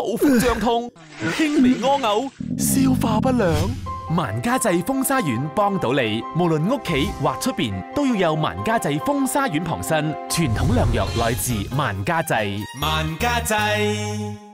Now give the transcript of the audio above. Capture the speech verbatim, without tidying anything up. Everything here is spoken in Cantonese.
肚腹脹痛、輕微屙嘔、消化不良。萬家濟風沙丸幫到你，無論屋企或出邊都要有萬家濟風沙丸旁身。傳統良藥來自萬家濟。萬家濟。